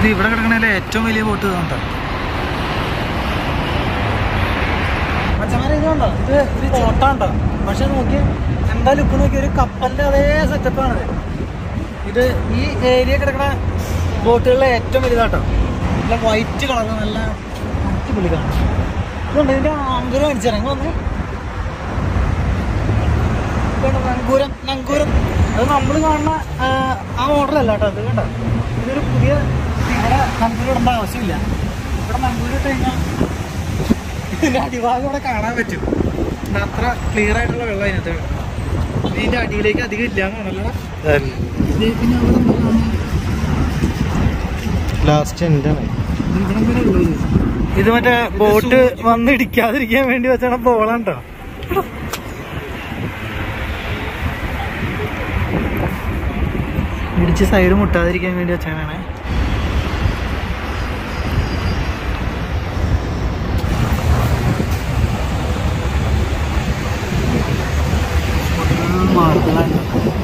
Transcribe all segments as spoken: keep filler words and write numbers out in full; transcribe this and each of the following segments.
ഇത് ഇവിടെ കിടക്കണേലെ ഏറ്റവും വലിയ ബോട്ട് ഇതുണ്ടോ മച്ചമാരെ, ഇതുണ്ടോ? ഇത് ഒരു ബോട്ടാണ്ടോ, പക്ഷെ നോക്കി എന്താ ലുക്ക് നോക്കി, ഒരു കപ്പലിന്റെ അതേ സെറ്റപ്പാണിത്. ഇത് ഈ ഏരിയ കിടക്കുന്ന ബോട്ടുകളിലെ ഏറ്റവും വലുതാട്ടോ. നല്ല വൈറ്റ് കളർ, നല്ല അടിപൊളി കാണാം. ഇതുണ്ട്, ഇതിന്റെ ആങ്കുരം കാണിച്ചു തരാം. വന്ന് നങ്കൂരം നങ്കൂരം അത് നമ്മൾ കാണുന്ന ആ മോഡലല്ല കേട്ടോ. അത് കണ്ടോ, ഇതൊരു പുതിയ, ഇവിടെ നങ്കൂരം ഇടേണ്ട ആവശ്യമില്ല. ഇവിടെ നങ്കൂരം ഇട്ട് കഴിഞ്ഞാൽ ഇതിൻ്റെ അടിഭാഗം ഇവിടെ കാണാൻ പറ്റും. അത്ര ക്ലിയർ ആയിട്ടുള്ള വെള്ളം അതിനകത്ത്. ഇതിൻ്റെ അടിയിലേക്ക് അധികം ഇല്ല എന്നാണല്ലോ. പിന്നെ അവിടെ ലാസ്റ്റ് എൻ്റെ ഇത് മറ്റേ ബോട്ട് വന്ന് ഇടിക്കാതിരിക്കാൻ വേണ്ടി വെച്ചാണ് ബോളാണ്ടോ. ഇടിച്ച് സൈഡ് മുട്ടാതിരിക്കാൻ വേണ്ടി വെച്ചാണ്. മാർബിളാണ്.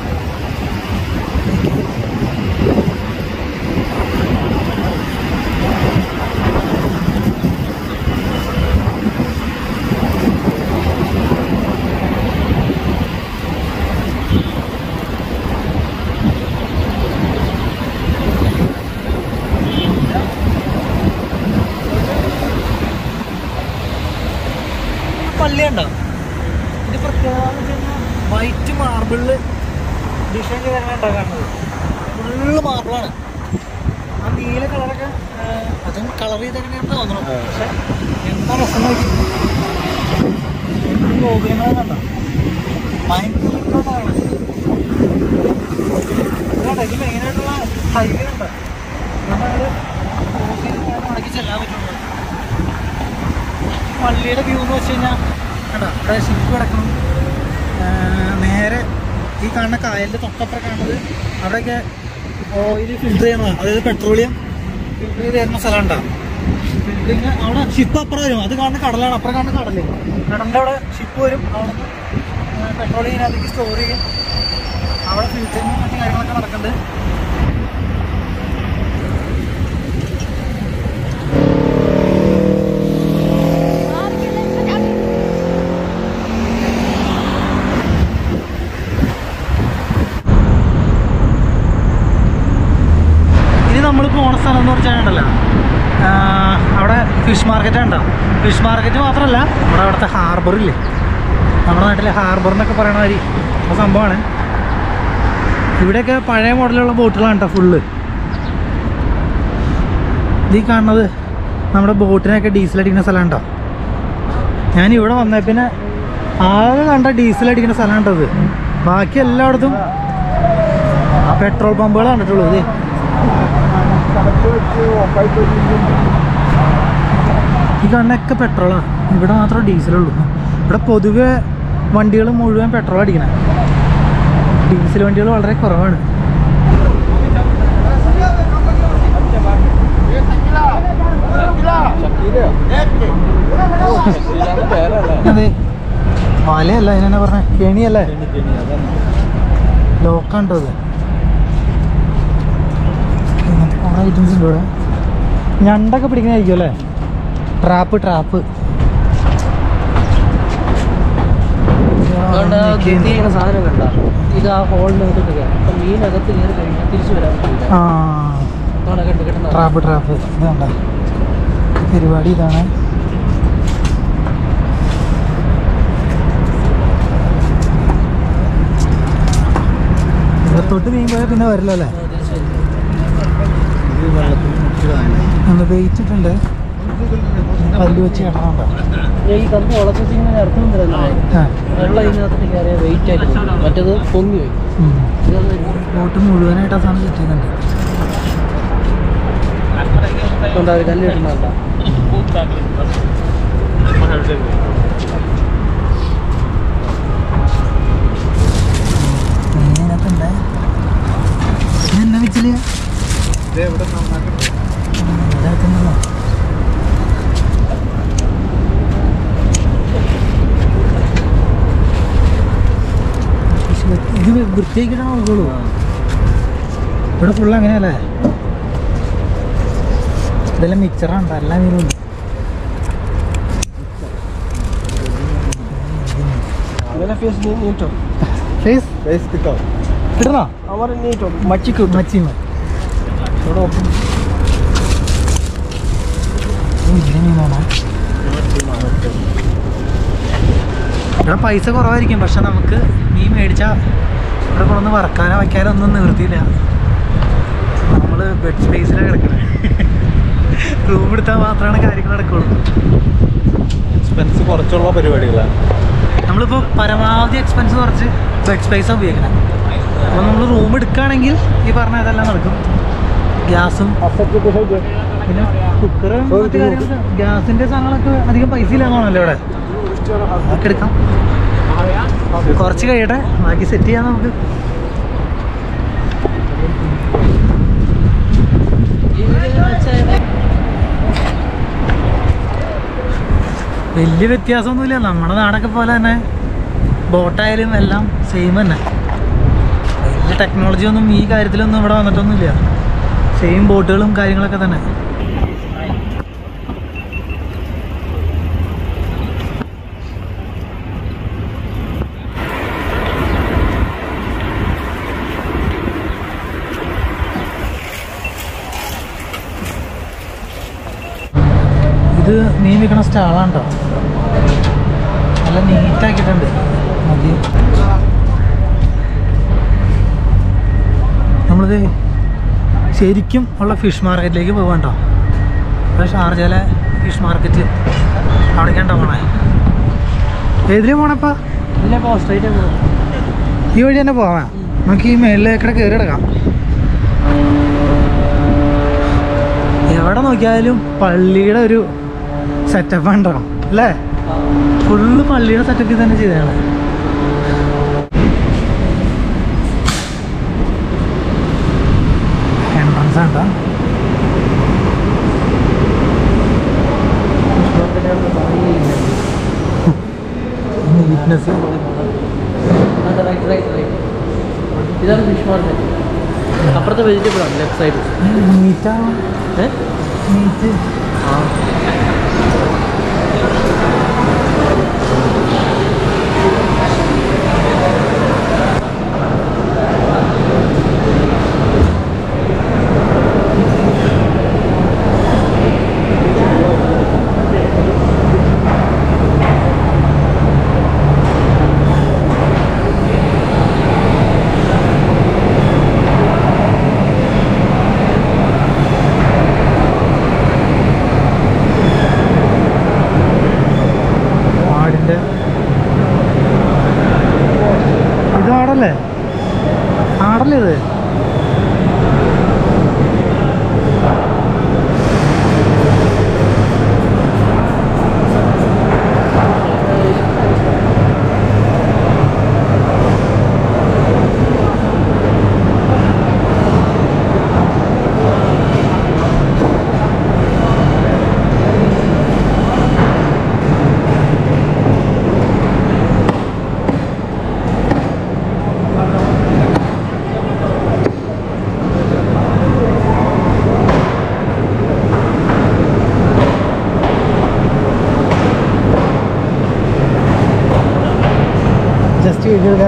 പള്ളിയുണ്ടോ? ഇത് പ്രത്യേകത വൈറ്റ് മാർബിളില് ഡിസൈൻ ചെയ്താണ് കാണുന്നത്. ഫുള്ള് മാർബിളാണ്. ആ നീല കളറൊക്കെ അതും കളർ ചെയ്തെങ്ങനെയാണെന്ന് തോന്നണം. പക്ഷെ എന്താ രസം നോക്കി ഗോപുരങ്ങളെ കണ്ടോ, ഭയങ്കര ഇതുണ്ടോ. ഇത് മെയിനായിട്ടുള്ള ഹൈവേ ഉണ്ടോ, നമ്മളൊരു മടക്കി ചെല്ലാൻ പറ്റുന്നുണ്ട്. പള്ളിയുടെ വ്യൂ എന്ന് വെച്ച് കഴിഞ്ഞാൽ കണ്ടോ, ഇവിടെ ഷിപ്പ് കിടക്കണം. നേരെ ഈ കാണുന്ന കായലിൻ്റെ തൊട്ടപ്പുറം കാണുന്നത് അവിടെയൊക്കെ ഓയിൽ ഫിൽറ്റർ ചെയ്യണതാണ്. അതായത് പെട്രോളിയം ഫിൽറ്റർ ചെയ്ത് തരുന്ന സ്ഥലം ഉണ്ടാവും. ഫിൽറ്ററിങ് അവിടെ ഷിപ്പ് അപ്പുറം വരും. അത് കാണുന്ന കടലാണ്, അപ്പുറം കാണുന്ന കടല്. കടലിൻ്റെ അവിടെ ഷിപ്പ് വരും. അവിടെ നിന്ന് പെട്രോളിയം ഇതിനകത്തേക്ക് സ്റ്റോർ ചെയ്യും. അവിടെ ഫിൽറ്ററിങ് മറ്റു കാര്യങ്ങളൊക്കെ നടക്കുന്നുണ്ട്. നമ്മൾ പോണ സ്ഥലം എന്ന് വെച്ചാലുണ്ടല്ലോ, അവിടെ ഫിഷ് മാർക്കറ്റ് ഉണ്ടാവും. ഫിഷ് മാർക്കറ്റ് മാത്രമല്ല, നമ്മുടെ അവിടുത്തെ ഹാർബറില്ലേ, നമ്മുടെ നാട്ടിലെ ഹാർബർ എന്നൊക്കെ പറയണ മാതിരി ആ സംഭവമാണ്. ഇവിടെയൊക്കെ പഴയ മോഡലുള്ള ബോട്ടുകളാണ് കേട്ടോ ഫുള്ള്. ഈ കാണുന്നത് നമ്മുടെ ബോട്ടിനൊക്കെ ഡീസൽ അടിക്കുന്ന സ്ഥലം ഉണ്ടോ. ഞാൻ ഇവിടെ വന്നേ പിന്നെ ആകെ കണ്ട ഡീസൽ അടിക്കുന്ന സ്ഥലം ഉണ്ടത്. ബാക്കി എല്ലായിടത്തും പെട്രോൾ പമ്പുകൾ കണ്ടിട്ടുള്ളൂ. ഇത് ഈ കാണുന്നൊക്കെ പെട്രോളാണ്. ഇവിടെ മാത്രം ഡീസലുള്ളൂ. ഇവിടെ പൊതുവെ വണ്ടികൾ മുഴുവൻ പെട്രോൾ അടിക്കണേ. ഡീസൽ വണ്ടികൾ വളരെ കുറവാണ്. അതെ, മലയല്ല അതിനെന്നാ പറഞ്ഞ, കെണിയല്ലേ, ലോക്കാണ്ടോ അത്. ഐറ്റംസ് ഉണ്ട് ഇവിടെ. ഞണ്ടൊക്കെ പിടിക്കുന്നതായിരിക്കും അല്ലേ. ട്രാപ്പ് ട്രാപ്പ് സാധനം കണ്ട ഇത് ആ ഹോളിനകത്തോട്ട് കയറും. മീനകത്ത് കയറി കഴിഞ്ഞാൽ തിരിച്ചു വരാൻ പറ്റില്ല. ആ ട്രാപ്പ് ട്രാപ്പ് ഇത് കണ്ട പരിപാടി ഇതാണ്. തൊട്ട് മീൻ പോയാൽ പിന്നെ വരില്ല അല്ലേ. ഒന്ന് വെയിച്ചിട്ടുണ്ട്, പല്ല് വെച്ച് കിടണുണ്ടോ. ഈ കമ്പ് ഉളച്ചിങ്ങനെ അർത്ഥം വെള്ളം ഇതിനകത്ത് കയറിയ വെയിറ്റ് ആയിട്ട് മറ്റേത് പൊങ്ങി വരും. ബോട്ട് മുഴുവനായിട്ട് ആ സാധനം ചുറ്റുന്നുണ്ട്. അവർ കല്ല് കിട്ടുന്നുണ്ടോ. ഇതിനകത്തുണ്ട് എന്നാ വെച്ചില്ല ഇത് വൃത്തിയാക്കിയിട്ടാണ് നോക്കുള്ളൂ. ഇവിടെ ഫുള്ള് അങ്ങനെയല്ലേ. ഇതെല്ലാം മിക്സറാണ്, എല്ലാ മീനും ഉണ്ട്. കിട്ടണോ? മച്ചി മച്ചി ഇവിടെ പൈസ കുറവായിരിക്കും, പക്ഷെ നമുക്ക് മീൻ മേടിച്ചാൽ ഇവിടെ കൊണ്ടൊന്ന് വറക്കാനോ വയ്ക്കാനോ ഒന്നും നിവൃത്തിയില്ല. നമ്മൾ ബെഡ് സ്പേസിലാണ് കിടക്കുന്നത്. റൂം എടുത്താൽ മാത്രമാണ് കാര്യങ്ങൾ നടക്കുള്ളൂ. എക്സ്പെൻസ് കുറച്ചുള്ള പരിപാടികളാണ്. നമ്മളിപ്പോൾ പരമാവധി എക്സ്പെൻസ് കുറച്ച് ബെഡ് സ്പേസാണ് ഉപയോഗിക്കണം. അപ്പോൾ നമ്മൾ റൂം എടുക്കുകയാണെങ്കിൽ ഈ പറഞ്ഞ ഇതെല്ലാം നടക്കും. ഗ്യാസും പിന്നെ കുക്കറും മറ്റു കാര്യങ്ങളൊക്കെ, ഗ്യാസിൻ്റെ സാധനങ്ങളൊക്കെ അധികം പൈസ ഇല്ലാന്നാണല്ലോ ഇവിടെ. അതൊക്കെ എടുക്കാം. കുറച്ച് കഴിയട്ടെ, ബാക്കി സെറ്റ് ചെയ്യാം നമുക്ക്. വലിയ വ്യത്യാസമൊന്നുമില്ല, നമ്മുടെ നാടൊക്കെ പോലെ തന്നെ ബോട്ടായാലും എല്ലാം സെയിം തന്നെ. വലിയ ടെക്നോളജി ഒന്നും ഈ കാര്യത്തിലൊന്നും ഇവിടെ വന്നിട്ടൊന്നുമില്ല. സെയിം ബോട്ടുകളും കാര്യങ്ങളൊക്കെ തന്നെ. ഇത് മീൻ വിൽക്കണ സ്റ്റാളാണ് കേട്ടോ, നല്ല നീറ്റാക്കിയിട്ടുണ്ട്. മതി, നമ്മളിത് ശരിക്കും ഉള്ള ഫിഷ് മാർക്കറ്റിലേക്ക് പോകാം കേട്ടോ. അപ്പോൾ ഷാർജയിലെ ഫിഷ് മാർക്കറ്റ് അവിടേക്കാണ്ടോ പോണേ. ഏതിലും പോണപ്പാ? ഇല്ല, സ്ട്രൈറ്റ് പോകാം. ഈ വഴി തന്നെ പോവാം. നമുക്ക് ഈ മേളിലേക്കൂടെ കയറി കിടക്കാം. എവിടെ നോക്കിയാലും പള്ളിയുടെ ഒരു സെറ്റപ്പ് ഉണ്ടാവും അല്ലേ? ഫുള്ള് പള്ളിയുടെ സെറ്റപ്പിൽ തന്നെ ചെയ്തതാണ്. എൻട്രൻസ് ആണ്ടാ. നീറ്റ്നെസ്. ഇതാണ് ഫിഷ് മാർക്കറ്റ്. അപ്പുറത്തെ വെജിറ്റബിൾ ആണ് ലെഫ്റ്റ് സൈഡ്. മീറ്റാ? മീറ്റ്. ആ, ഇത് ആടല്ലേ? ആടല്ലേ ഇത്? ജസ്റ്റ് വീഡിയോ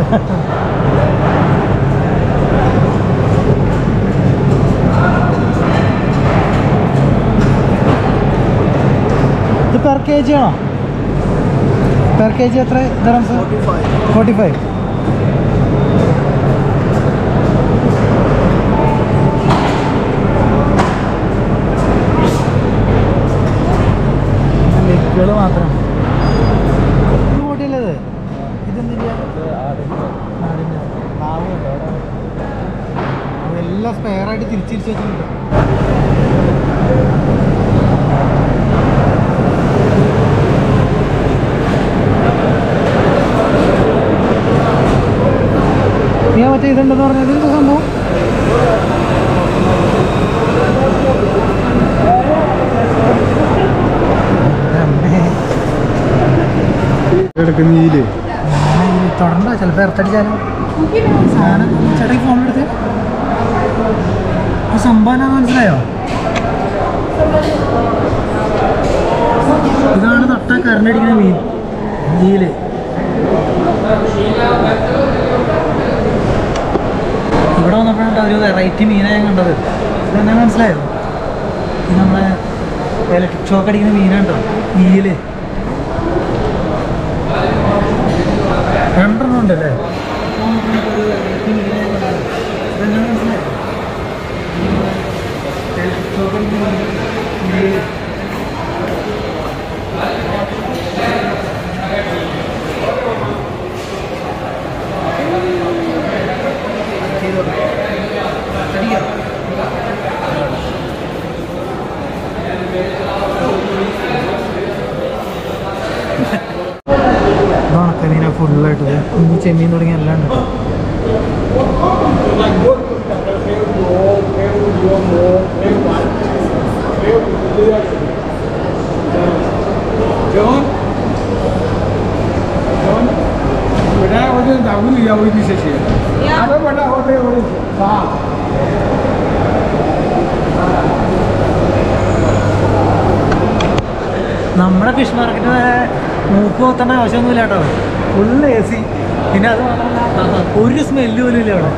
ഇത് പെർ കെ ജി ആണോ? പെർ കെ ജി എത്ര ദിറംസ്? Forty five. ലെഗുകൾ മാത്രം. ഇത് ബോട്ടിയല്ലേ ഇത്? ഇതെന്തില്ല? അതെല്ലാം സ്പെയറായിട്ട് തിരിച്ചിരിച്ച് വെച്ചിട്ടുണ്ട്. നീ മറ്റേ ഇതുണ്ടെന്ന് പറഞ്ഞത് എന്ത് സംഭവം? തുടണ്ട, ചിലപ്പോൾ ഇറത്തടിച്ചാലും. സാധനം ചേട്ടയ്ക്ക് ഫോണെടുത്ത് സംഭവം എന്നാന്ന് മനസ്സിലായോ? ഇതാണ് നട്ട കരണ്ടടിക്കുന്ന മീൻ ഇന്ത്യയില്. ഇവിടെ വന്നപ്പോഴാണ് ഒരു വെറൈറ്റി മീനാണ് ഞാൻ കണ്ടത്. ഇതെന്നെ മനസ്സിലായോ? ഇത് നമ്മളെ ഇലക്ട്രിക് ഷോക്ക് അടിക്കുന്ന മീനുണ്ടോ നീല്. രണ്ടെണ്ണം ഉണ്ടല്ലേ? ഇതെന്നെ മനസ്സിലായോ? ഇലക്ട്രിക് ഷോക്ക് അടിക്കുന്ന നീല്. ഉണക്കമീന ഫുള്ളായിട്ട് കുഞ്ഞു ചെമ്മീൻ തുടങ്ങി എല്ലാം ഉണ്ട്. നമ്മുടെ ഫിഷ് മാർക്കറ്റ് മൂക്ക് പോത്തേണ്ട ആവശ്യമൊന്നുമില്ല കേട്ടോ. Full A C. പിന്നെ അത് മാത്രമല്ല ഒരു സ്മെല്ല് പോലും ഇല്ല അവിടെ.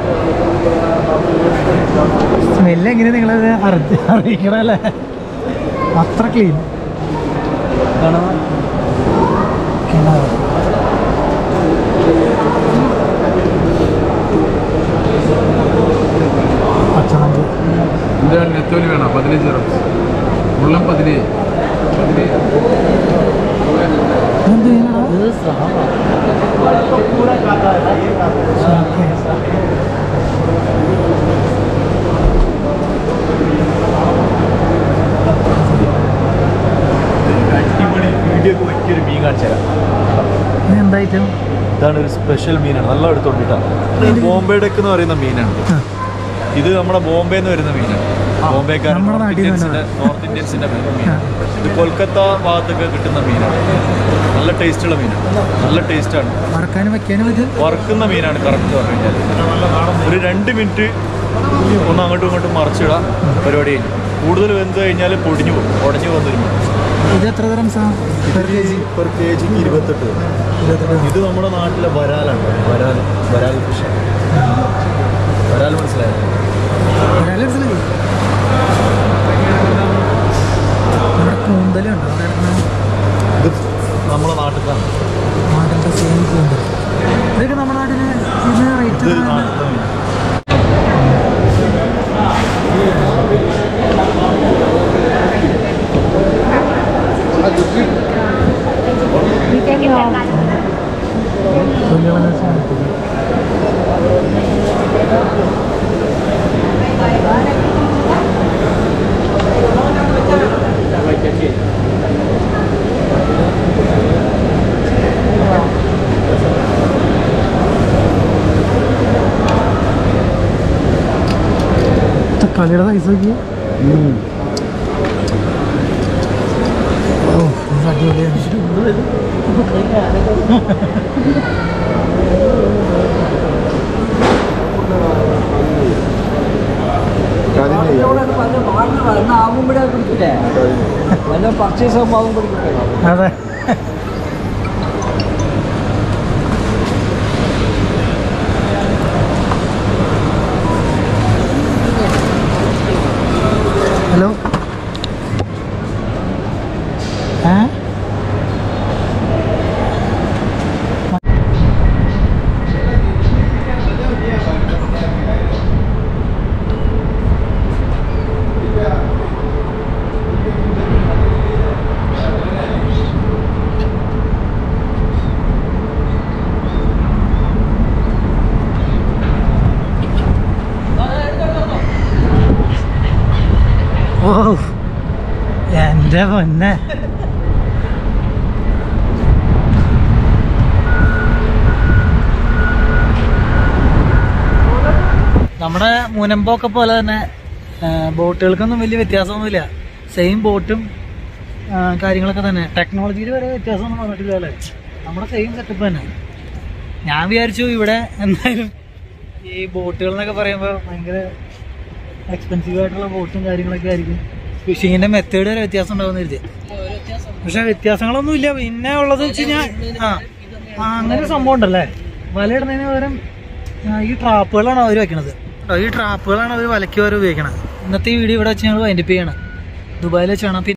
സ്മെല്ല് എങ്ങനെ നിങ്ങളത് അറിഞ്ഞ് അറിയിക്കണല്ലേ? അത്ര ക്ലീൻ. പച്ചമഞ്ച് നെത്തോലി വേണം പതിനഞ്ച് മുള്ളം പതിനേഴ്. പറ്റിയൊരു മീൻ കാണിച്ചു തരാം. എന്തായിട്ടും ഇതാണ് ഒരു സ്പെഷ്യൽ മീനാണ്. നല്ല എടുത്തോണ്ടിട്ടാണ്. ബോംബെ ഡെക്ക് എന്ന് പറയുന്ന മീനാണ് ഇത്. നമ്മുടെ ബോംബെ എന്ന് വരുന്ന മീനാണ്. ബോംബെക്കാരൻ നോർത്ത് ഇന്ത്യൻസിന്റെ മീനാണ് ഇത്. കൊൽക്കത്ത ഭാഗത്തൊക്കെ കിട്ടുന്ന മീനാണ്. നല്ല ടേസ്റ്റുള്ള മീനാണ്. നല്ല ടേസ്റ്റാണ്. വറക്കാനും വെക്കാനും വറുക്കുന്ന മീനാണ് കറക്റ്റ് പറഞ്ഞു കഴിഞ്ഞാൽ. ഒരു രണ്ട് മിനിറ്റ് ഒന്ന് അങ്ങോട്ടും ഇങ്ങോട്ടും മറിച്ചിടാം, പരിപാടി കഴിഞ്ഞു. കൂടുതൽ വെന്ത് കഴിഞ്ഞാൽ പൊടിഞ്ഞു പോകും, ഉടഞ്ഞു പോകുന്നൊരു മീൻ. ഇത് എത്ര തരം per K G per K ജിക്ക് ഇരുപത്തെട്ട്. ഇത് നമ്മുടെ നാട്ടിലെ വരാലാണ്. വരാൽ വരാൽ ഫിഷ്. വരാൽ മനസ്സിലായോ? മനസ്സിലായി. കൂന്തലുണ്ടോ ഇത് നമ്മുടെ നാട്ടിലാണ്. നാട്ടിലത്തെ സെയിം കൂന്തൽ. ഇതൊക്കെ നമ്മുടെ നാട്ടില് ഇതിന് റേറ്റ് ഇത് നാട്ടിലെ മീൻ. തക്കാളിയുടെ സൈസ് നോക്കി. ഓ അടിപൊളിയാണ്. പർച്ചേസ് ആകുമ്പോൾ പിടിക്കട്ടെ. അതെ. ഹലോ. ഏ ഓ എൻ്റെ പൊന്നെ. നമ്മുടെ മുനമ്പൊക്കെ പോലെ തന്നെ ബോട്ടുകൾക്കൊന്നും വലിയ വ്യത്യാസമൊന്നുമില്ല. സെയിം ബോട്ടും കാര്യങ്ങളൊക്കെ തന്നെ. ടെക്നോളജിയിൽ വരെ വ്യത്യാസമൊന്നും വന്നിട്ടില്ല അല്ലേ? നമ്മുടെ സെയിം സെറ്റപ്പ് തന്നെ. ഞാൻ വിചാരിച്ചു ഇവിടെ എന്തായാലും ഈ ബോട്ടുകൾ എന്നൊക്കെ പറയുമ്പോൾ ഭയങ്കര എക്സ്പെൻസീവ് ആയിട്ടുള്ള ബോട്ടും കാര്യങ്ങളൊക്കെ ആയിരിക്കും. ഫിഷിങ്ങിന്റെ മെത്തേഡ് വരെ വ്യത്യാസം ഉണ്ടാവുന്ന കരുതി. പക്ഷെ വ്യത്യാസങ്ങളൊന്നും ഇല്ല. പിന്നെ ഉള്ളത് വെച്ച് കഴിഞ്ഞാൽ ആ ആ അങ്ങനെ ഒരു സംഭവം ഉണ്ടല്ലേ, വലയിടുന്നതിന് പകരം ഈ ട്രാപ്പുകളാണ് അവർ വെക്കണത്. ഈ ട്രാപ്പുകളാണ് അവർ വലയ്ക്ക് വരെ ഉപയോഗിക്കണത്. ഇന്നത്തെ ഈ വീഡിയോ ഇവിടെ വെച്ച് ഞങ്ങൾ വൈൻഡപ്പ് ചെയ്യണം. ദുബായിൽ വെച്ചാണ്.